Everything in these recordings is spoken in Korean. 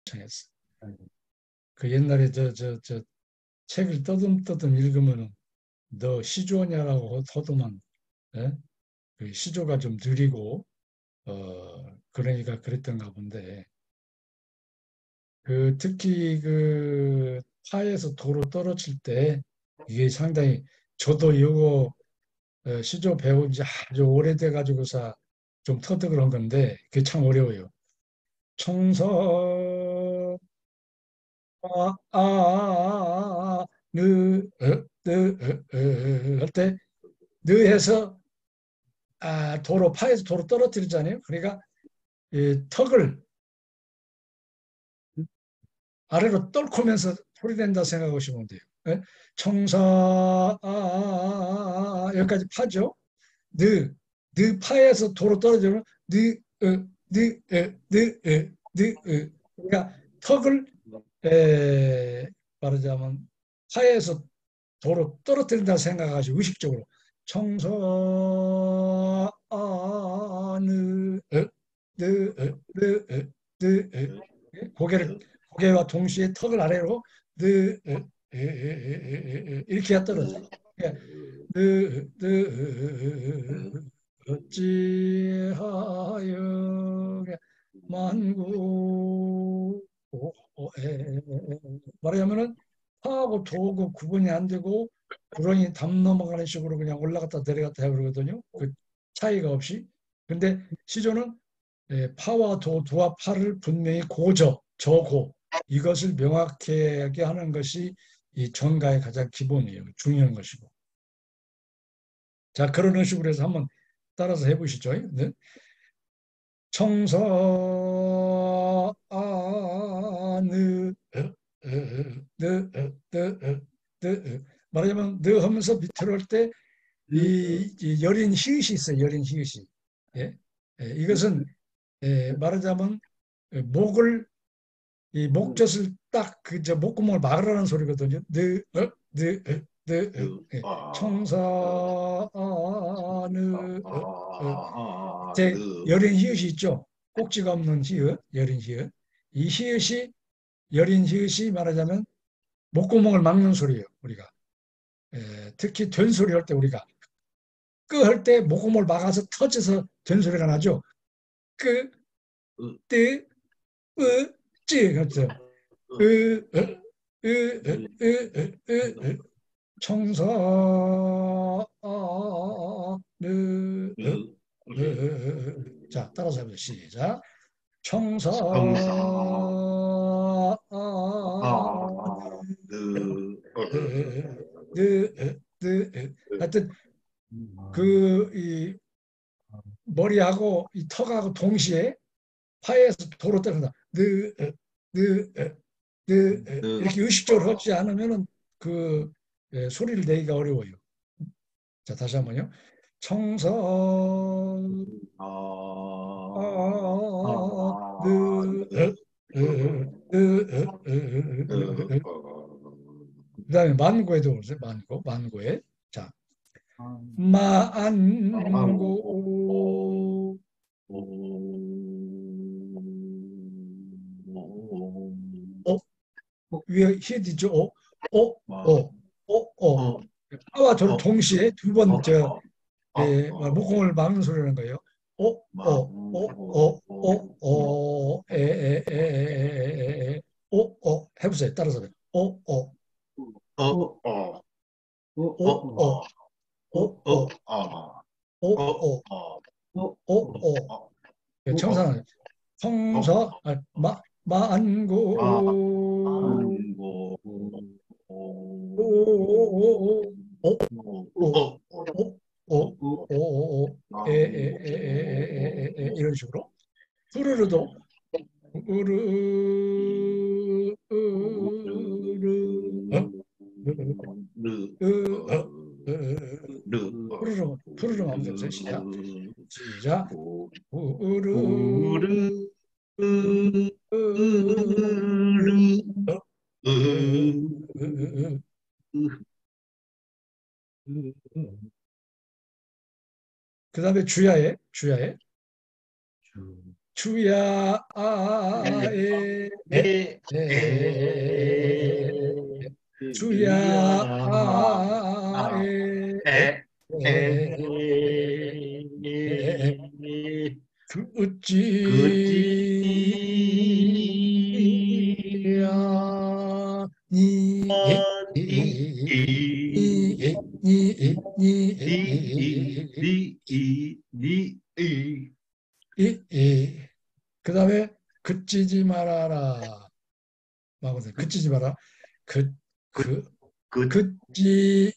청했어. 그 옛날에 저 책을 떠듬떠듬 읽으면은 너 시조냐라고 허도만, 예? 그 시조가 좀 느리고 그러니까 그랬던가 본데 그 특히 그 파에서 도로 떨어질 때 이게 상당히 저도 이거 시조 배운 지 아주 오래돼 가지고서 좀 터득을 한 건데 그게 참 어려워요. 청서 느, 할때 느해서 도로 파에서 도로 떨어뜨리잖아요. 그러니까 이 턱을 아래로 떨구면서 소리 낸다 생각하시면 돼요. 예? 청사 여기까지 파죠. 느 파에서 도로 떨어지면 그러니까 턱을 말하자면 파에서 도로 떨어뜨린다 생각하시고 의식적으로 청서 고개를 고개와 동시에 턱을 아래로 이렇게 해야 떨어져. 어찌하여 만구 말하자면은 파하고 도하고 구분이 안 되고 구렁이 담 넘어가는 식으로 그냥 올라갔다 내려갔다 해버리거든요. 그 차이가 없이. 근데 시조는 파와 도와 파를 분명히 고저, 저고 이것을 명확하게 하는 것이 이 전가의 가장 기본이에요. 중요한 것이고. 자, 그런 식으로 해서 한번 따라서 해보시죠. 네. 청서 말하자면 느 하면서 밑으로 할 때 이 여린 히읗이 있어요. 여린 히읗이. 예? 이것은 말하자면 목을 이 목젖을 딱 그 저 목구멍을 막으라는 소리거든요. 예. 제 여린 히읗이 있죠. 꼭지가 없는 히읗, 여린 히읗. 이 히읗이 여린 히읗이 말하자면 목구멍을 막는 소리예요. 우리가 특히 된 소리 할 때 우리가 끄 할 때 목구멍을 막아서 터져서 된 소리가 나죠. 끄, 뜨, 으, 찌 그렇죠. 으, 으, 으, 으, 으, 으, 으, 으. 청사 자 따라서 해보죠. 시작. 청사 하여튼 그 이 머리하고 이 턱하고 동시에 파에서 도로 떨어진다. 이렇게 의식적으로 하지 않으면은 그 소리를 내기가 어려워요. 자, 다시 한번요. 청성 그다음에 만고에도 오세요. 만고에. 자, 만고 어 위에 히읗이죠. 파와 저를 동시에 두 번 목공을 막는 소리라는 거예요. 해보세요. 따라서. 오, 오, 청산, 청서, 만고, 이런 식으로. 흐르르도, 으르, 흐르르 하면 되죠. 시작. 시작. 흐르르, 그 다음에 주야에 주야 주야 그 어찌야 그 다음에 그치지 말아라. 그치지 마라. 그, 그, 그치이지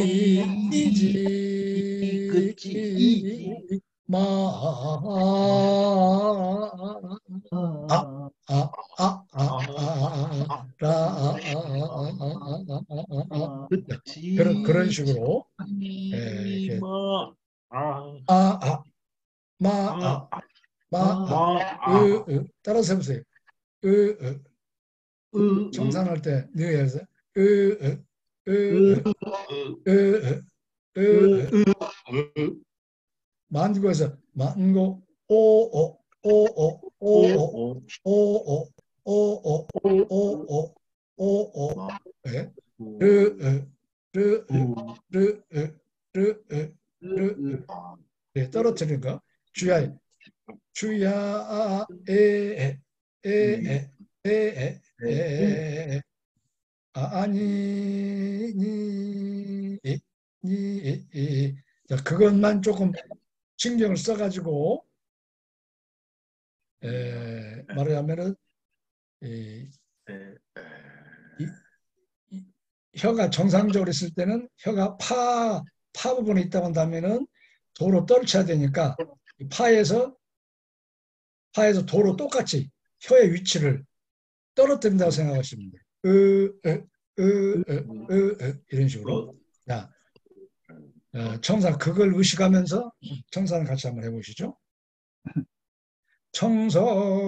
마. 그런 식으로 이렇게 따라서 해보세요. 정산할 때 넣어서 만고에서 만고 오오 오오 오오 오오 오오 오오 오오 르르르르르르 네, 떨어뜨리는 거 주야 주야 에에에에에 아니 니 자, 그것만 조금 신경을 써가지고 말하자면은 이, 이, 혀가 정상적으로 있을 때는 혀가 파 부분에 있다고 한다면은 도로 떨쳐야 되니까 파에서 도로 똑같이 혀의 위치를 떨어뜨린다고 생각하시면 돼요. 이런 식으로. 자, 청사 그걸 의식하면서 청사는 같이 한번 해보시죠. 청소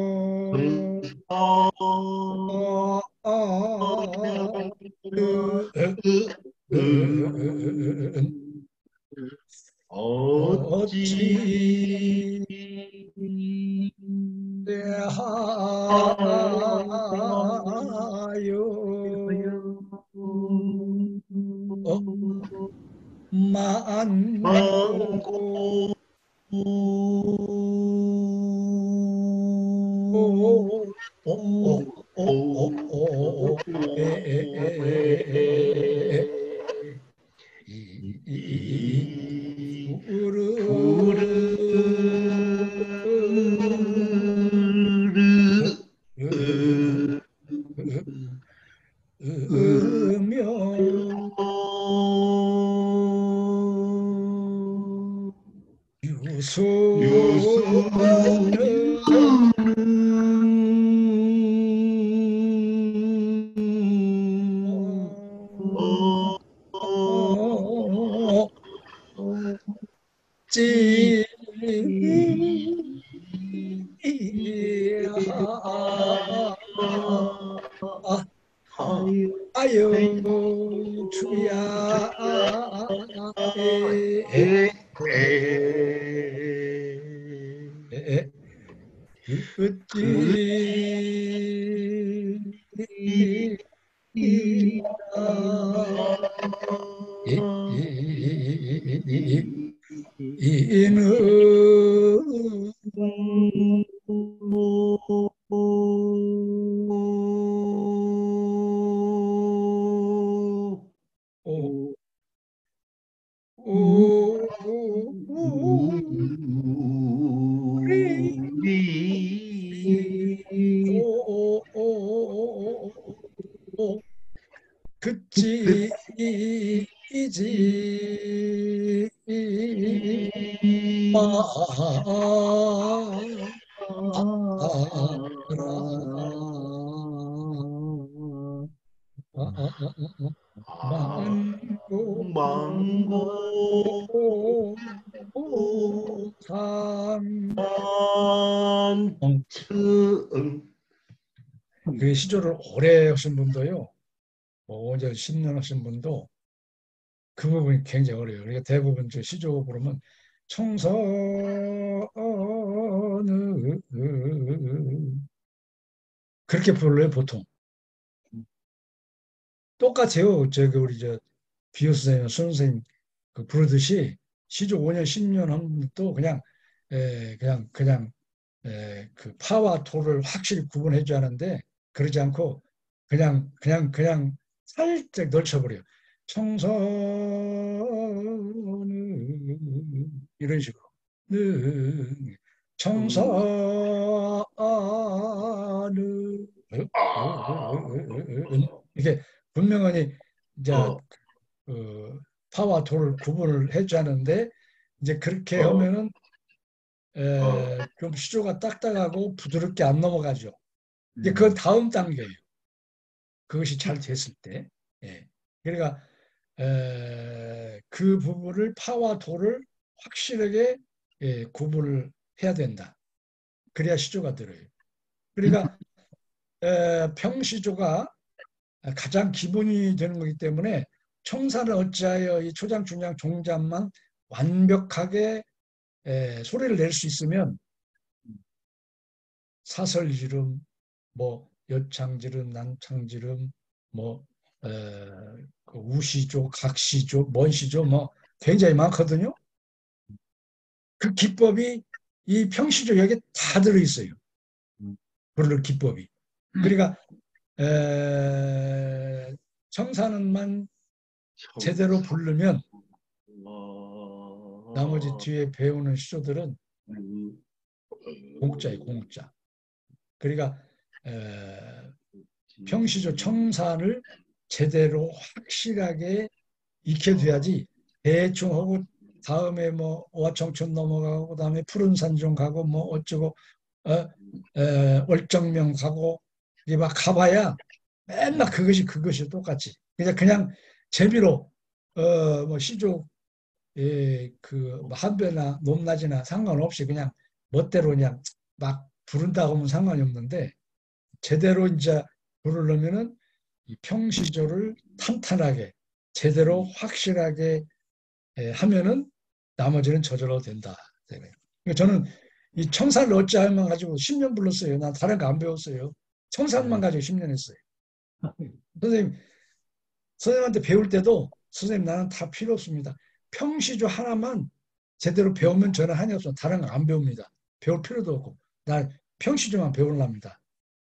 어찌 대하여 만고 으며 유수는 찌 아유 주야 어찌 이는 그치이지 만고 삼 그 시조를 오래 하신 분도요, 이제 10년 하신 분도 그 부분이 굉장히 어려워요. 그러니까 대부분 저 시조 부르면 청선은 그렇게 불러요, 보통. 똑같아요. 우리 비호 선생님, 손 선생님 그 부르듯이 시조 5년, 10년 하면 또 그 파와 도를 확실히 구분해 줘야 하는데 그러지 않고 그냥 살짝 넓혀버려요. 청서는 이런 식으로. 는 청서는 이게 분명히 이제 파와 도를 구분을 해줘야 하는데 이제 그렇게 하면은 좀 시조가 딱딱하고 부드럽게 안 넘어가죠. 이제 그 다음 단계예요. 그것이 잘 됐을 때. 예. 그러니까 그 부분을 파와 도를 확실하게 구분을 해야 된다. 그래야 시조가 들어요. 그러니까 평시조가 가장 기본이 되는 거기 때문에 청사를 어찌하여 이 초장, 중장, 종장만 완벽하게 소리를 낼 수 있으면 사설지름, 뭐 여창지름, 난창지름, 뭐 그 우시조, 각시조, 먼시조 뭐 굉장히 많거든요. 그 기법이 이 평시조 여기에 다 들어있어요. 부르는 기법이. 그러니까 청사는만 제대로 부르면 나머지 뒤에 배우는 시조들은 공짜예요, 공짜. 그러니까 평시조 청산을 제대로 확실하게 익혀둬야지 대충 하고 다음에 뭐 오화청춘 넘어가고 그다음에 푸른 산중 가고 뭐 어쩌고 월정명 가고 이게 막 가봐야 맨날 그것이 똑같지. 그냥 재미로 뭐 시조 그 한배나 높낮이나 상관없이 그냥 멋대로 그냥 막 부른다고 하면 상관이 없는데 제대로 이제 부르려면은 이 평시조를 탄탄하게 제대로 확실하게 하면은 나머지는 저절로 된다. 그러니까 저는 이 청산을 어찌하면 가지고 10년 불렀어요. 난 다른 거 안 배웠어요. 청산만 가지고 10년 했어요. 선생님, 선생님한테 배울 때도 선생님 나는 다 필요 없습니다. 평시조 하나만 제대로 배우면 저는 한이 없어. 다른 거 안 배웁니다. 배울 필요도 없고. 난 평시조만 배우랍니다.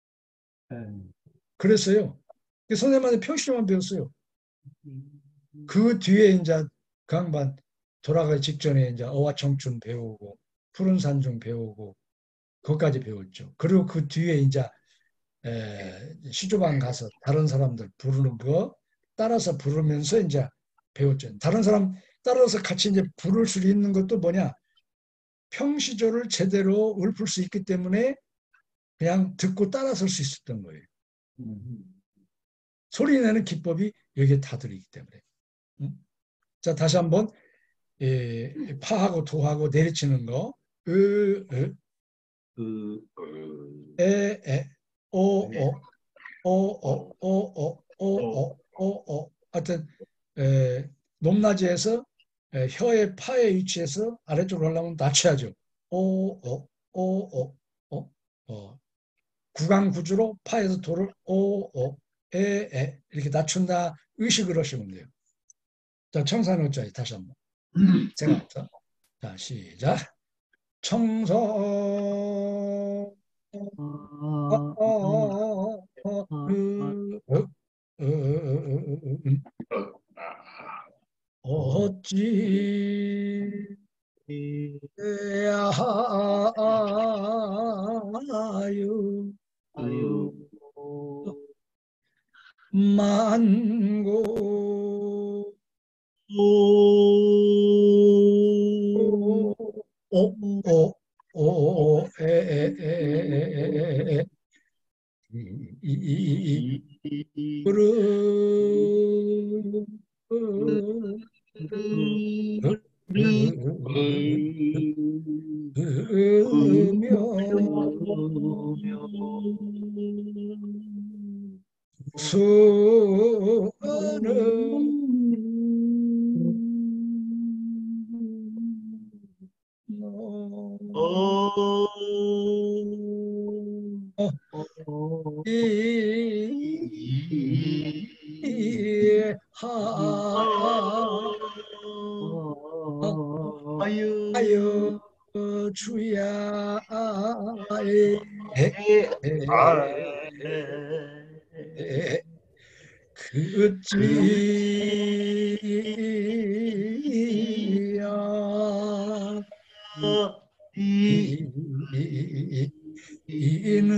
그랬어요. 선생님한테 평시조만 배웠어요. 그 뒤에 이제 그 양반 돌아가기 직전에 이제 어와청춘 배우고 푸른 산중 배우고 그것까지 배웠죠. 그리고 그 뒤에 이제 시조방 가서 다른 사람들 부르는 거 따라서 부르면서 이제 배웠죠. 다른 사람 따라서 같이 이제 부를 수 있는 것도 뭐냐? 평시조를 제대로 읊을 수 있기 때문에 그냥 듣고 따라설 수 있었던 거예요. 소리 내는 기법이 여기에 다 들어있기 때문에. 자, 다시 한번 파하고 도하고 내리치는 거. 에, 하여튼 높낮이에서 혀의 파의 위치에서 아래쪽으로 올라오면 낮춰야죠. 구강구주로 파에서 도를 이렇게 낮춘다 의식을 하시면 돼요. 자, 청산어자에 다시 한번. 제가 자, 시작. 청소 어찌 해야 하여 만고 오오오에에에에에에 이이이이 흐르 으며 수는 에, 에, 에, 그지야 이는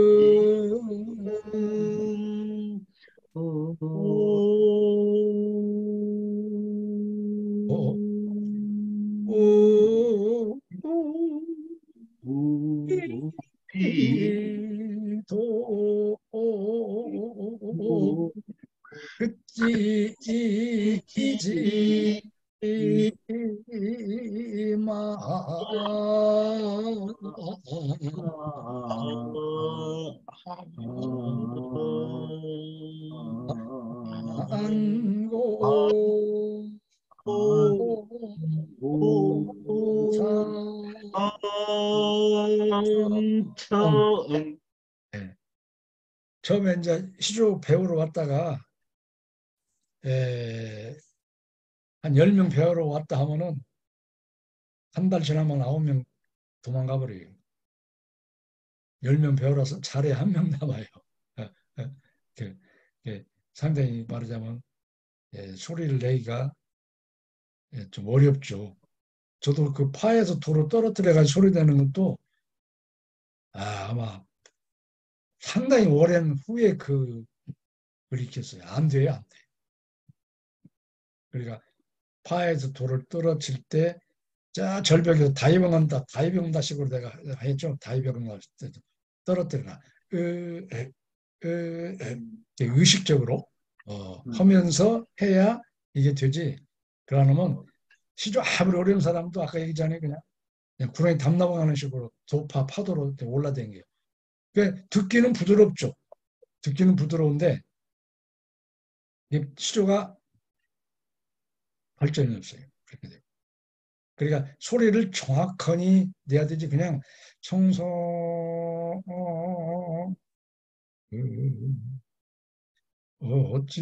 오, 오, 이도 그지이지 마 안고 네. 처음에 이제 시조 배우러 왔다가 한 10명 배우러 왔다 하면은 한 달 지나면 9명 도망가 버려요. 10명 배우라서 자리에 한 명 남아요. 그, 상당히 말하자면 소리를 내기가 좀 어렵죠. 저도 그 파에서 돌을 떨어뜨려가지고 소리 내는 것도 아마 상당히 오랜 후에 그걸 익혔어요. 안 돼요, 안 돼. 그러니까 파에서 돌을 떨어질 때, 자, 절벽에서 다이빙한다, 다이빙한다 식으로 내가 했죠. 다이빙한다, 떨어뜨려라. 의식적으로 하면서 해야 이게 되지. 그러면 시조 아무리 어려운 사람도 아까 얘기 전에 그냥 구렁이 담 넘어가는 식으로 도파 파도로 올라다녀요. 그 듣기는 부드럽죠. 듣기는 부드러운데 시조가 발전이 없어요. 그렇게 돼요. 그러니까 소리를 정확하니 내야 되지 그냥 청소 어찌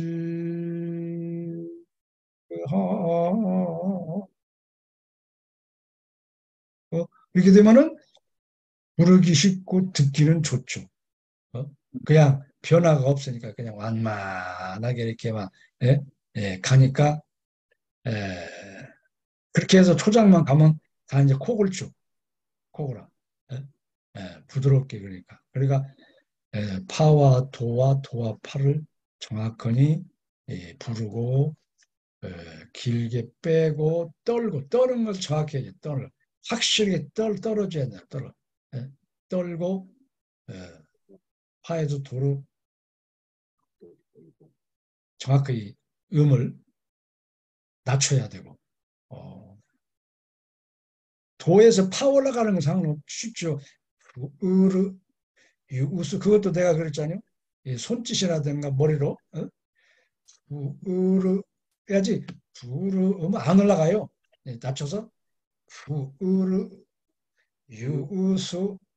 이렇게 되면은 부르기 쉽고 듣기는 좋죠. 그냥 변화가 없으니까 그냥 완만하게 이렇게 막 가니까 에, 그렇게 해서 초장만 가면 다 이제 콕을 쭉 콕을 부드럽게 그러니까 파와 도와 파를 정확하니 부르고 길게 빼고 떨고 떠는 것을 정확히 해야지 떨을 확실하게 떨어져야 돼요. 떨고 에, 파에도 도로 정확히 음을 낮춰야 되고 도에서 파 올라가는 건 상관없 쉽죠. 으르 우스 그것도 내가 그랬잖아요. 손짓이라든가 머리로 으르 해야지 부르 음은 안 올라가요. 낮춰서 부으르 유우수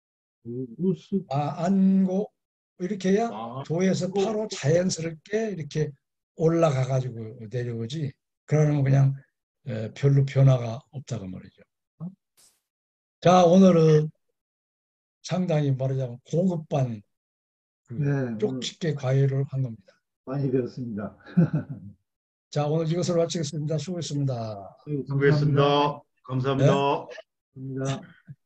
안고 이렇게 해야 도에서 파로 자연스럽게 이렇게 올라가 가지고 내려오지. 그러면 그냥 별로 변화가 없다고 말이죠. 자, 오늘은 상당히 말하자면 고급반 네, 오늘 쪽집게 과외를 한 겁니다. 많이 배웠습니다. 자, 오늘 이것으로 마치겠습니다. 수고했습니다. 아이고, 감사합니다. 수고했습니다. 네? 감사합니다. 감사합니다.